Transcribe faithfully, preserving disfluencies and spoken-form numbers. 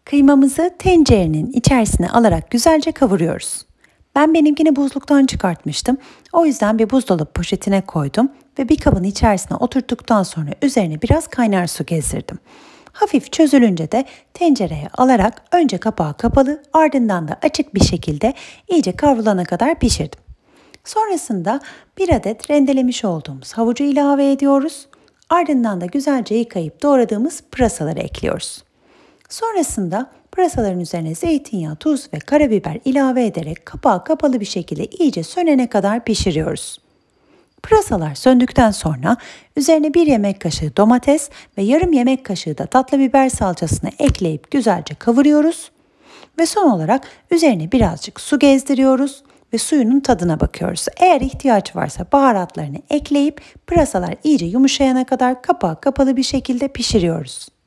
Kıymamızı tencerenin içerisine alarak güzelce kavuruyoruz. Ben benimkini buzluktan çıkartmıştım. O yüzden bir buzdolabı poşetine koydum ve bir kabın içerisine oturttuktan sonra üzerine biraz kaynar su gezdirdim. Hafif çözülünce de tencereye alarak önce kapağı kapalı, ardından da açık bir şekilde iyice kavrulana kadar pişirdim. Sonrasında bir adet rendelemiş olduğumuz havucu ilave ediyoruz. Ardından da güzelce yıkayıp doğradığımız pırasaları ekliyoruz. Sonrasında pırasaların üzerine zeytinyağı, tuz ve karabiber ilave ederek kapağı kapalı bir şekilde iyice sönene kadar pişiriyoruz. Pırasalar söndükten sonra üzerine bir yemek kaşığı domates ve yarım yemek kaşığı da tatlı biber salçasını ekleyip güzelce kavuruyoruz. Ve son olarak üzerine birazcık su gezdiriyoruz ve suyunun tadına bakıyoruz. Eğer ihtiyaç varsa baharatlarını ekleyip pırasalar iyice yumuşayana kadar kapağı kapalı bir şekilde pişiriyoruz.